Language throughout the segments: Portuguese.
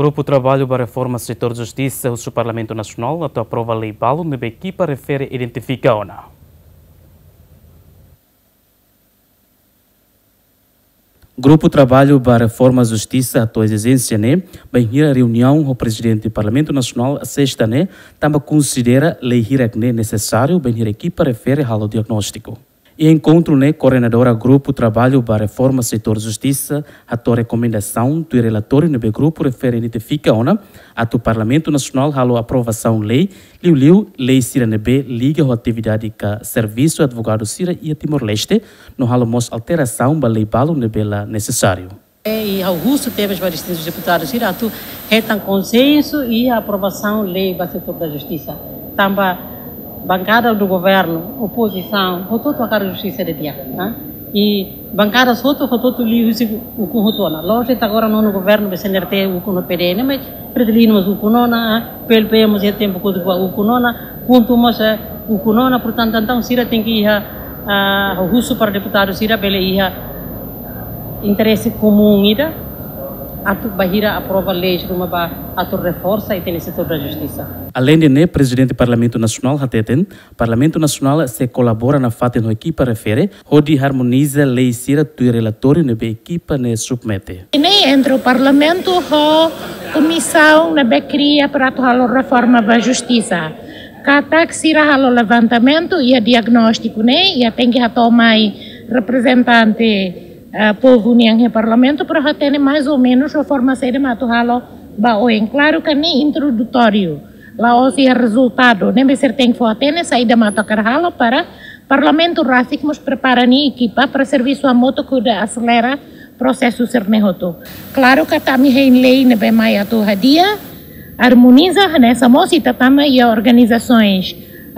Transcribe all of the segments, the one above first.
Grupo Trabalho para a Reforma do Setor de Justiça do Parlamento Nacional aprova a lei balo na equipa refere identifica-ona. Grupo Trabalho para a Reforma da Justiça a exigência né, bem a reunião o presidente do Parlamento Nacional a sexta né, também considera lei né necessário bem a equipa refere ao diagnóstico. E encontro né coordenadora Grupo Trabalho para a Reforma do Setor de Justiça a tua recomendação do relatório no grupo refere identifica-ona a do Parlamento Nacional a aprovação lei lei Sira nebe liga a atividade que serviço advogado Sira e a Timor-Leste no halo mos alteração ba lei balo nebe la necessário. E ao russo teve para distintos deputados Sira tu retam consenso e a aprovação lei para o setor da justiça. Também bancada do governo, oposição, votou a cara da justiça de dia, né? E bancadas votou li o que votou na loja agora não no governo vai ser ter o que no PDN mas predelimos o que não na PLP mas é tempo que o que não na ponto mas o que não na portanto então Sira tem que ir a russo para deputado Sira bele ir interesse comum ida a tu bahira aprova leis numa a tu reforça e tem o setor da justiça. Além de né, presidente do Parlamento Nacional hateten, Parlamento Nacional se colabora na fata no equipa refere, onde harmoniza lei Sira tu relatório na equipa ne submete. Nem entre o Parlamento a comissão na cria para a reforma da justiça. Cada que Sira o levantamento e o diagnóstico né, e tem que tomar representante povo niang parlamento para ter mais ou menos a forma de matuhalo baoen claro que nem introdutório lá hoje é resultado nem ser tem que ter saída matacarhalo para parlamento ráfico mas prepara ni equipa para serviço a moto que acelera processo ser nehoto claro que também tem lei na bem mais dia harmoniza nessa moça também e organizações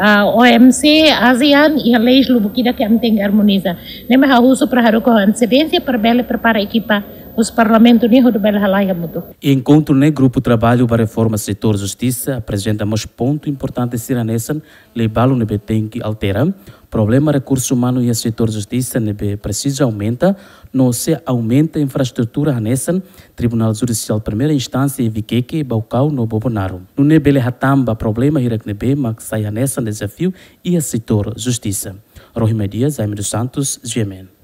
OMC, ASEAN e a leis lubukida que tem que harmonizar. Nem mais uso para a antecedência para bela preparar a equipa os parlamentos nem do bela halaya muito. Encontro no grupo trabalho para a reforma do setor justiça apresenta mais ponto importante ser nessa lei balo nebe tem que altera problema recurso humano e o setor justiça nebe precisa aumenta não se aumenta a infraestrutura nessa Tribunal Judicial primeira instância e viqueke baucau no Bobonaro. No nebe hatamba problema hirak nebe mas saia nessa desafio e o setor justiça. Rohima Dias, Jaime dos Santos, GMN.